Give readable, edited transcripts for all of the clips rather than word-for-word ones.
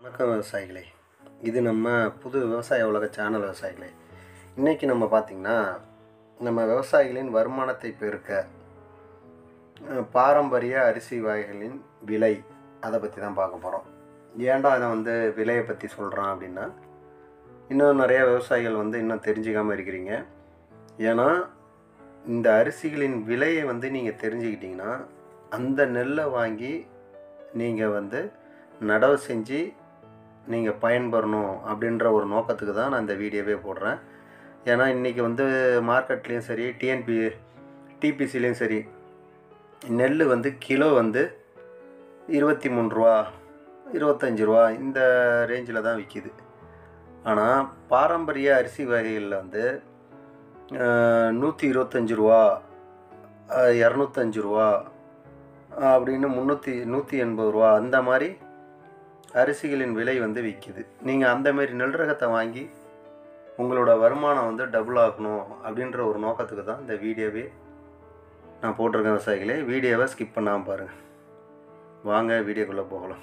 வணக்கம் விவசாயிகளே. இது நம்ம புது விவசாய உலக சேனல் விவசாயிகளே. இன்றைக்கி நம்ம பார்த்திங்கன்னா நம்ம விவசாயிகளின் வருமானத்தை பெருக்க பாரம்பரிய அரிசி வகைகளின் விலை அதை பற்றி தான் பார்க்க போகிறோம். ஏன்டா இதை விலையை பற்றி சொல்கிறோம் அப்படின்னா, இன்னும் நிறையா விவசாயிகள் இன்னும் தெரிஞ்சுக்காமல் இருக்கிறீங்க. ஏன்னா இந்த அரிசிகளின் விலையை நீங்கள் தெரிஞ்சுக்கிட்டிங்கன்னா அந்த நெல்லை வாங்கி நீங்கள் நடவு செஞ்சு நீங்கள் பயன்பெறணும் அப்படின்ற ஒரு நோக்கத்துக்கு தான் நான் இந்த வீடியோவே போடுறேன். ஏன்னா இன்றைக்கி மார்க்கெட்லேயும் சரி, டிபிசிலையும் சரி, நெல் கிலோ 23 ரூபா 25 ரூபா இந்த ரேஞ்சில் தான் விற்கிது. ஆனால் பாரம்பரிய அரிசி வகைகளில் 125 ரூபா 205 ரூபா அப்படின்னு 180 ரூபா அந்த மாதிரி அரிசிகளின் விலை விற்கிது. நீங்கள் அந்தமாரி நெல் ரகத்தை வாங்கி உங்களோட வருமானம் டபுள் ஆகணும் அப்படின்ற ஒரு நோக்கத்துக்கு தான் இந்த வீடியோவே நான் போட்டிருக்கேன். விவசாயிகளே, வீடியோவை ஸ்கிப் பண்ணாமல் பாருங்கள். வாங்க வீடியோக்குள்ளே போகலாம்.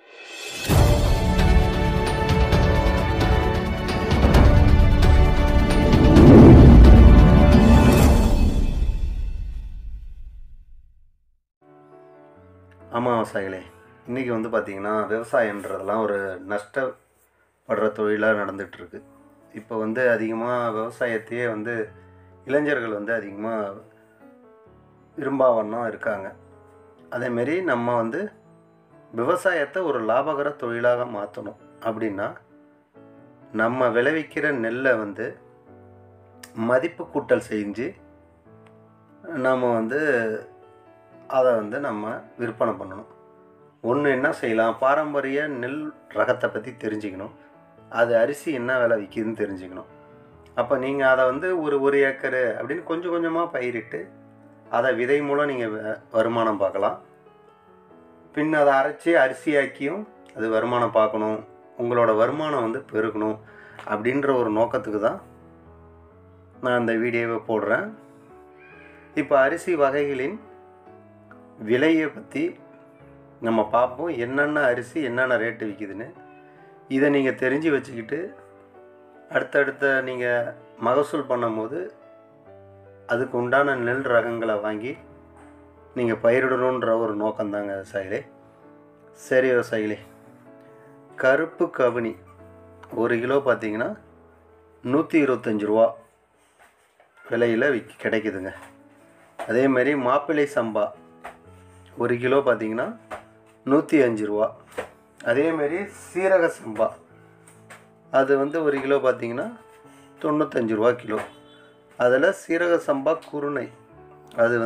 ஆமாம் விவசாயிகளே, இன்றைக்கி பார்த்திங்கன்னா விவசாயன்றதெல்லாம் ஒரு நஷ்டப்படுற தொழிலாக நடந்துகிட்ருக்கு. இப்போ அதிகமாக விவசாயத்தையே இளைஞர்கள் அதிகமாக விரும்பாவண்ணம் இருக்காங்க. அதேமாரி நம்ம விவசாயத்தை ஒரு லாபகர தொழிலாக மாற்றணும் அப்படின்னா நம்ம விளைவிக்கிற நெல்லை மதிப்பு கூட்டல் செஞ்சு நம்ம அதை நம்ம விற்பனை பண்ணணும். ஒன்று என்ன செய்யலாம், பாரம்பரிய நெல் ரகத்தை பற்றி தெரிஞ்சுக்கணும். அது அரிசி என்ன விலை விற்கிதுன்னு தெரிஞ்சுக்கணும். அப்போ நீங்கள் அதை ஒரு ஏக்கரு அப்படின்னு கொஞ்சம் கொஞ்சமாக பயிரிட்டு அதை விதை மூலம் நீங்கள் வருமானம் பார்க்கலாம். பின் அதை அரைச்சி அரிசியாக்கியும் அது வருமானம் பார்க்கணும். உங்களோட வருமானம் பெருகணும் அப்படின்ற ஒரு நோக்கத்துக்கு தான் நான் இந்த வீடியோவை போடுறேன். இப்போ அரிசி வகைகளின் விலையை பற்றி நம்ம பார்ப்போம். என்னென்ன அரிசி என்னென்ன ரேட்டு விற்கிதுன்னு இதை நீங்கள் தெரிஞ்சு வச்சுக்கிட்டு அடுத்தடுத்த நீங்கள் மகசூல் பண்ணும்போது அதுக்கு உண்டான நெல் ரகங்களை வாங்கி நீங்கள் பயிரிடணுன்ற ஒரு நோக்கம்தாங்க விவசாயிகளே. சரி விவசாயிகளே, கருப்பு கவுனி 1 கிலோ பார்த்திங்கன்னா 125 ரூபா விலையில் கிடைக்குதுங்க. அதேமாரி மாப்பிள்ளை சம்பா 1 கிலோ பார்த்திங்கன்னா 105 ரூபா. அதேமாரி சீரக சம்பா அது 1 கிலோ பார்த்திங்கன்னா 95 ரூபா கிலோ. அதில் சீரக சம்பா குருணை அது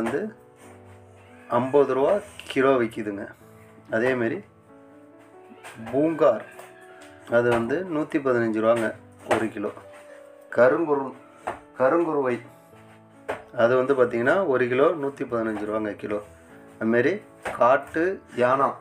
50 ரூபா கிலோ விற்கிதுங்க. அதேமாரி பூங்கார் அது 115 ரூபாங்க 1 கிலோ. கருங்குருவை அது பார்த்திங்கன்னா 1 கிலோ 115 ரூபாங்க கிலோ. அதுமாரி காட்டு யானம்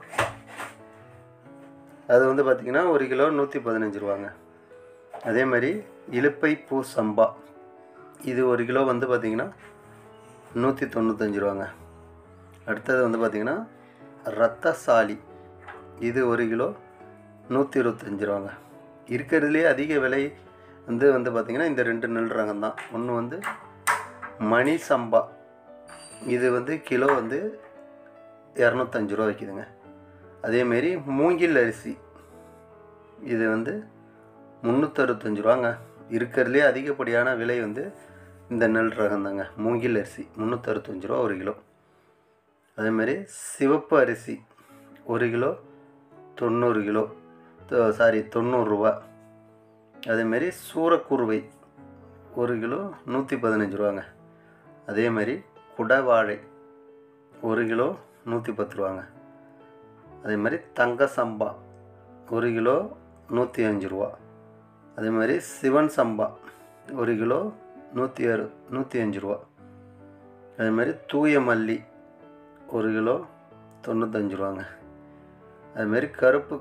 அது பார்த்திங்கன்னா 1 கிலோ 115 ரூபாங்க. அதே மாதிரி இலுப்பை பூ சம்பா இது 1 கிலோ பார்த்திங்கன்னா 195 ரூபாங்க. அடுத்தது பார்த்திங்கன்னா ரத்தசாலி இது 1 கிலோ 125 ரூபாங்க. இருக்கிறதுலே அதிக விலை பார்த்திங்கன்னா இந்த 2 நெல் ரகம் தான். ஒன்று மணி சம்பா இது கிலோ 205 ரூபா விற்கிதுங்க. அதேமாரி மூங்கில் அரிசி இது 365 ரூபாங்க. இருக்கிறதுலே அதிகப்படியான விலை இந்த நெல் ரகம் தாங்க. மூங்கில் அரிசி 365 ரூபா 1 கிலோ. அதேமாரி சிவப்பு அரிசி 1 கிலோ 90 ரூபா. அதேமாரி சூரக்குருவை 1 கிலோ 115 ரூபாங்க. அதேமாதிரி குடவாழை 1 கிலோ 110 ரூபாங்க. அதே மாதிரி தங்க சம்பா 1 கிலோ 105 ரூபா. அதே மாதிரி சிவன் சம்பா 1 கிலோ 105 ரூபா. அதே மாதிரி தூய மல்லி 1 கிலோ 95 ரூபாங்க. அதுமாரி கருப்பு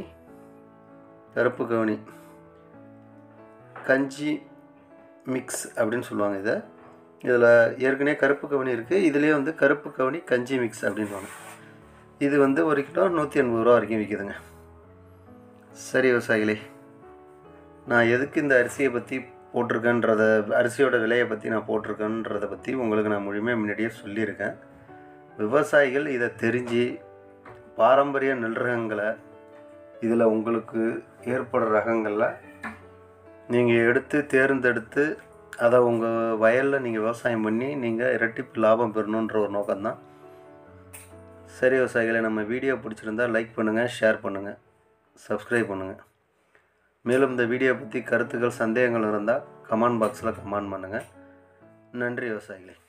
கவுனி கஞ்சி மிக்ஸ் அப்படின்னு சொல்லுவாங்க. இதில் ஏற்கனவே கருப்பு கவுனி இருக்குது. இதுலேயே கருப்பு கவுனி கஞ்சி மிக்ஸ் அப்படின்வாங்க. இது 1 கிலோ 180 ரூபா வரைக்கும் விற்கிதுங்க. சரி விவசாயிகளே, நான் எதுக்கு இந்த அரிசியை பற்றி போட்டிருக்கேன்றத, அரிசியோட விலையை பற்றி நான் போட்டிருக்கேன்றத பற்றி உங்களுக்கு நான் முழுமையாக முன்னாடியே சொல்லியிருக்கேன். விவசாயிகள் இதை தெரிஞ்சு பாரம்பரிய நெல் ரகங்களை, இதில் உங்களுக்கு ஏற்படுற ரகங்களில் நீங்கள் எடுத்து தேர்ந்தெடுத்து அதை உங்கள் வயலில் நீங்கள் விவசாயம் பண்ணி நீங்கள் இரட்டிப்பு லாபம் பெறணுன்ற ஒரு நோக்கம்தான். சரி விவசாயிகளை, நம்ம வீடியோ பிடிச்சிருந்தால் லைக் பண்ணுங்கள், ஷேர் பண்ணுங்கள், சப்ஸ்கிரைப் பண்ணுங்கள். மேலும் இந்த வீடியோ பற்றி கருத்துக்கள், சந்தேகங்கள் இருந்தால் கமெண்ட் பாக்ஸில் கமெண்ட் பண்ணுங்கள். நன்றி விவசாயிகளே.